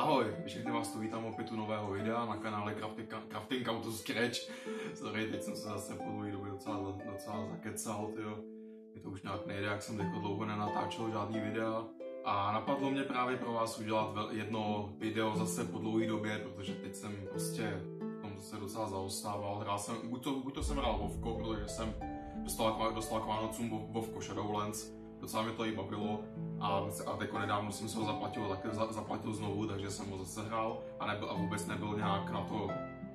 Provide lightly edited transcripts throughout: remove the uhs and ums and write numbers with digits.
Ahoj, všechny vás tu vítám opět u nového videa na kanále Crafting Auto Scratch. Sorry, teď jsem se zase po dlouhé době docela zakecal, tyjo. Mě to už nějak nejde, jak jsem dlouho nenatáčel žádný videa. A napadlo mě právě pro vás udělat jedno video zase po dlouhé době, protože teď jsem prostě v tom zase docela zaostával. Hrál jsem, buď to jsem hrál Vovko, protože jsem dostal k Vánocům Vovko Shadowlands. Docela mě to i bavilo a teďko nedávno jsem se ho zaplatil znovu, takže jsem ho zase hrál a vůbec nebyl nějak na to,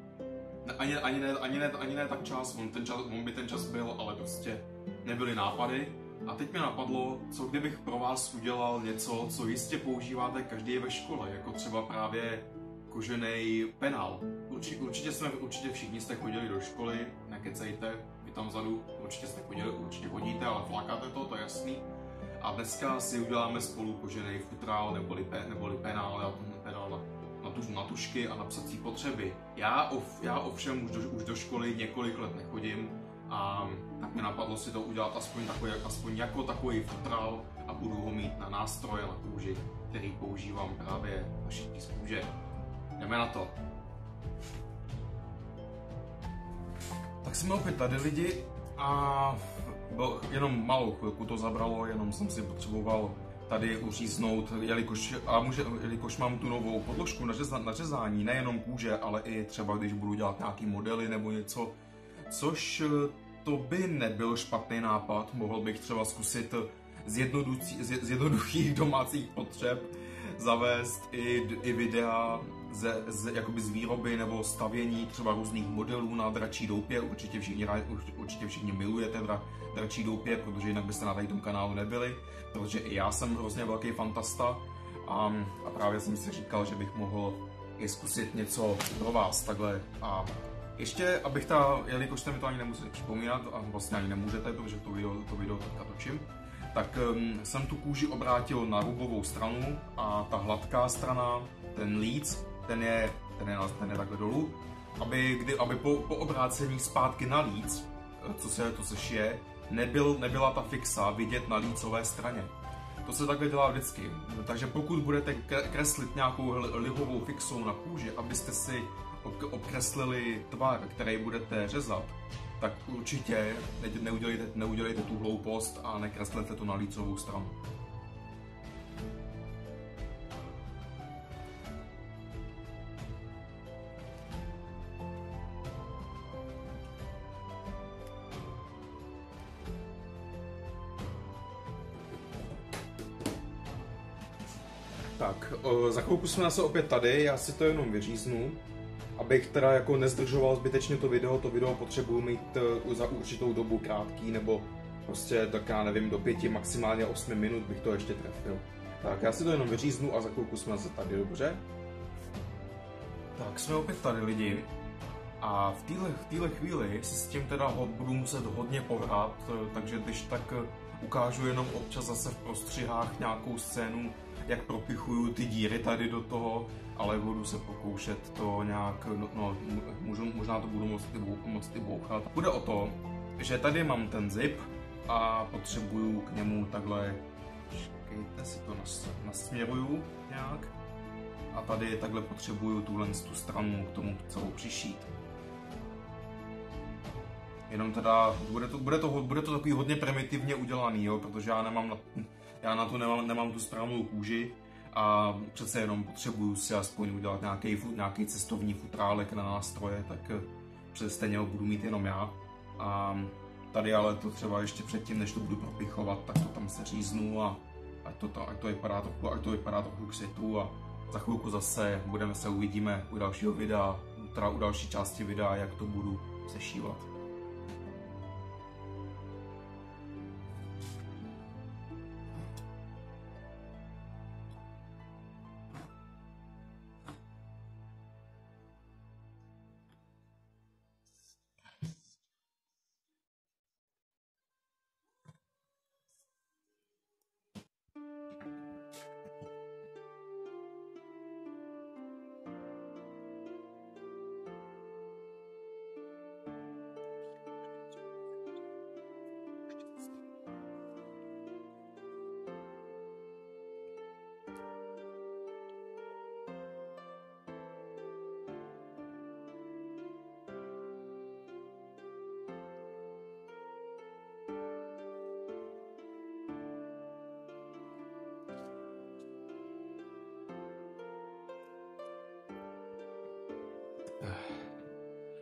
ani ne tak čas, on by ten čas byl, ale prostě nebyly nápady. A teď mi napadlo, co kdybych pro vás udělal něco, co jistě používáte každý ve škole, jako třeba právě kožený penál. Určitě všichni jste chodili do školy, nekecejte, vy tam vzadu určitě chodíte, ale flákáte to je jasný. A dneska si uděláme spolu kožený futrál neboli penál na tušky a na psací potřeby. Já ovšem už do školy několik let nechodím a tak mi napadlo si to udělat aspoň jako takový futrál a budu ho mít na nástroje na kůži, který používám právě na šití z kůže. Jdeme na to. Tak jsme opět tady lidi a jenom malou chvilku to zabralo, jenom jsem si potřeboval tady uříznout, jelikož mám tu novou podložku na řezání, nejenom kůže, ale i třeba když budu dělat nějaký modely nebo něco, což to by nebyl špatný nápad, mohl bych třeba zkusit z jednoduchých domácích potřeb zavést i videa z výroby nebo stavění třeba různých modelů na dračí doupě. Určitě všichni milujete dračí doupě, protože jinak byste na tom kanálu nebyli, protože i já jsem hrozně velký fantasta a právě jsem si říkal, že bych mohl i zkusit něco pro vás takhle. A ještě, jelikož jste mi to ani nemuseli připomínat, a vlastně ani nemůžete, protože to video teďka točím, tak jsem tu kůži obrátil na rubovou stranu a ta hladká strana, ten líc, ten je takhle dolů, aby po obrácení zpátky na líc, co se šije, nebyla ta fixa vidět na lícové straně. To se takhle dělá vždycky, takže pokud budete kreslit nějakou lihovou fixou na kůži, abyste si obkreslili tvar, který budete řezat, tak určitě neudělejte tu hloupost a nekreslete to na lícovou stranu. Tak, za chvilku jsme zase opět tady, já si to jenom vyříznu. Abych teda jako nezdržoval zbytečně to video potřebuji mít za určitou dobu krátký, nebo prostě tak já nevím, do 5, maximálně 8 minut bych to ještě trefil. Tak já si to jenom vyříznu a za chvilku jsme zase tady, dobře? Tak jsme opět tady lidi a v téhle chvíli si s tím teda budu muset hodně pohrát, takže když tak ukážu jenom občas zase v prostřihách nějakou scénu, jak propichuju ty díry tady do toho, ale budu se pokoušet to nějak, možná to budu moct i bouchat. Bude o to, že tady mám ten zip a potřebuju k němu takhle, počkejte, si to nasměruju nějak a tady takhle potřebuju tu stranu k tomu celou přišít. Jenom teda, bude to takový hodně primitivně udělaný, jo, protože já na to nemám tu správnou kůži a přece jenom potřebuju si aspoň udělat nějaký cestovní futrálek na nástroje, tak stejně ho budu mít jenom já. A tady ale to třeba ještě předtím, než to budu propichovat, tak to tam se říznu a ať to vypadá trochu k světu a za chvilku zase uvidíme u dalšího videa, teda u další části videa, jak to budu sešívat.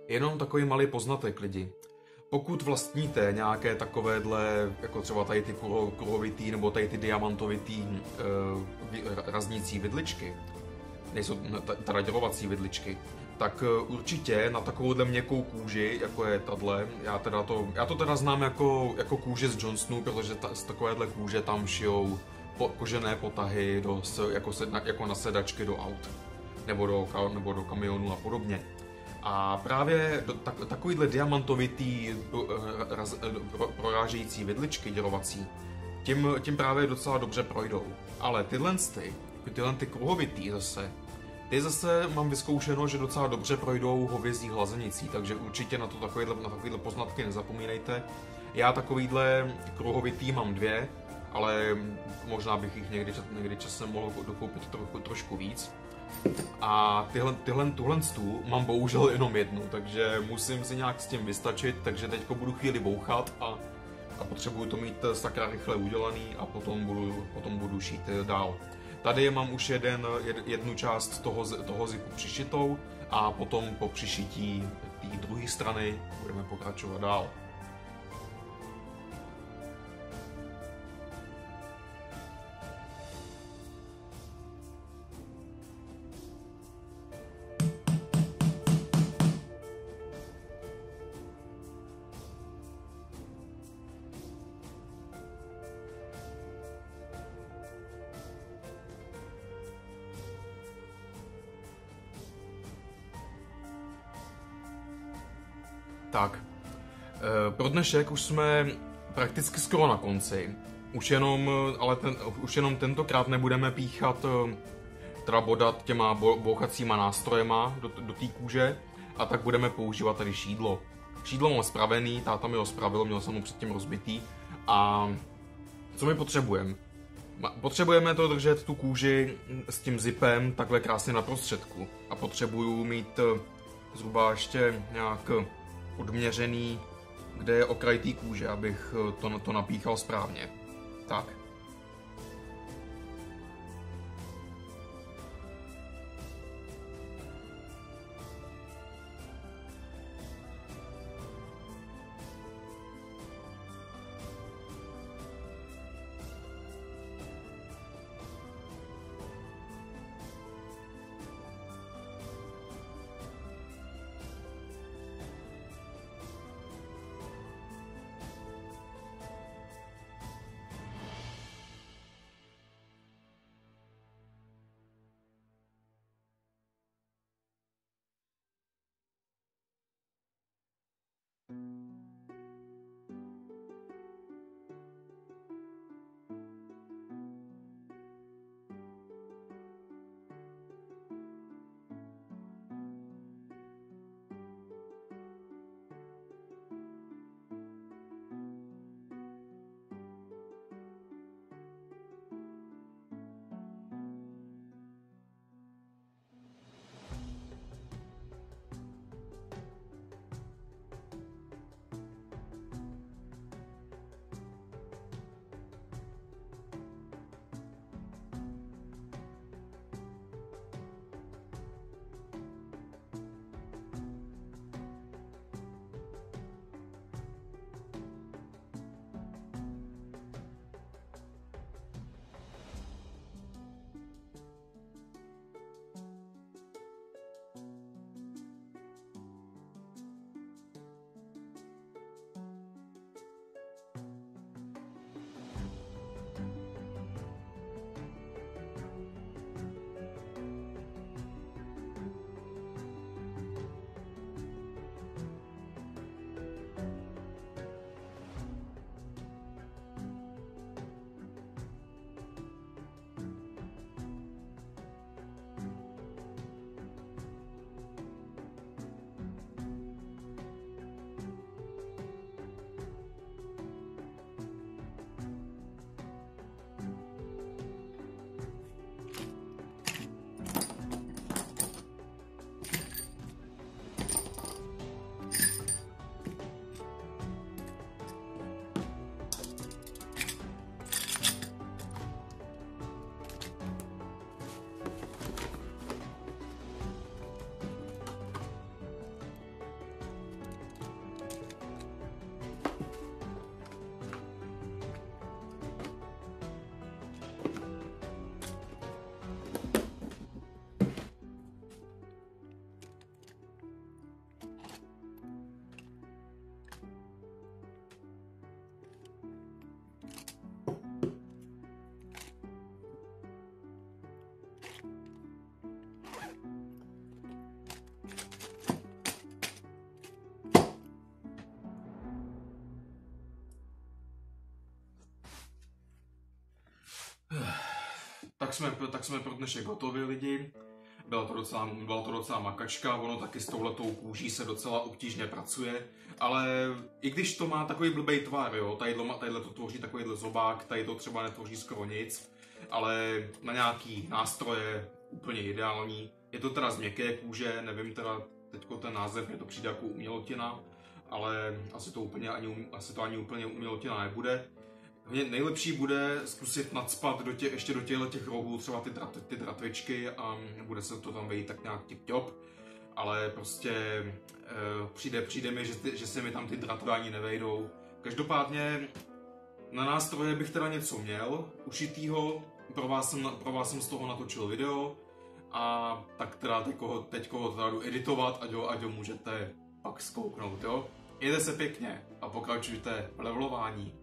Jenom takový malý poznatek lidi. Pokud vlastníte nějaké takovéhle, jako třeba tady ty kruhovitý nebo tady ty diamantovitý raznící vidličky, nejsou teda dělovací vidličky, tak určitě na takovouhle měkkou kůži, jako je tahle, já to teda znám jako kůže z Johnsonu, protože z takovéhle kůže tam šijou kožené potahy jako na sedačky do aut, nebo do kamionů a podobně. A právě takovýhle diamantovitý prorážející vidličky dělovací, tím právě docela dobře projdou. Ale tyhle kruhovitý ty zase mám vyzkoušeno, že docela dobře projdou hovězí hlazenicí, takže určitě na takovýhle poznatky nezapomínejte. Já takovýhle kruhovitý mám 2, ale možná bych jich někdy časem mohl dokoupit trošku víc. A tuhle mám bohužel jenom 1, takže musím si nějak s tím vystačit, takže teďko budu chvíli bouchat a potřebuju to mít sakra rychle udělaný a potom budu šít dál. Tady mám už jednu část toho zipu přišitou a potom po přišití té druhé strany budeme pokračovat dál. Tak, pro dnešek už jsme prakticky skoro na konci. Už jenom tentokrát nebudeme píchat, teda bodat těma bouchacíma nástrojema do té kůže, a tak budeme používat tady šídlo. Šídlo mám spravený, táta mi ho spravil, měl jsem ho předtím rozbitý. A co my potřebujeme? Potřebujeme to držet tu kůži s tím zipem takhle krásně na prostředku. A potřebuju mít zhruba ještě nějak odměřený, kde je okraj té kůže, abych to napíchal správně. Tak. tak jsme pro dnešek hotovi, lidi. Byla to docela makačka, ono taky s touhletou kůží se docela obtížně pracuje, ale i když to má takový blbej tvar, jo, tadyhle to tvoří takovýhle zobák, tady to třeba netvoří skoro nic, ale na nějaký nástroje úplně ideální. Je to teda z měkké kůže, nevím teda teďko ten název, mně to přijde jako umělotina, ale asi to ani úplně umělotina nebude. Nejlepší bude zkusit nacpat ještě do těch rohů třeba ty dratvičky a bude se to tam vejít tak nějak tip-top, ale prostě přijde mi, že se mi tam ty draty ani nevejdou. Každopádně na nástroje bych teda něco měl ušitýho, pro vás jsem z toho natočil video a tak teda teďko ho teda jdu editovat, ať ho můžete pak zkouknout, jo. Jede se pěkně a pokračujte v levelování.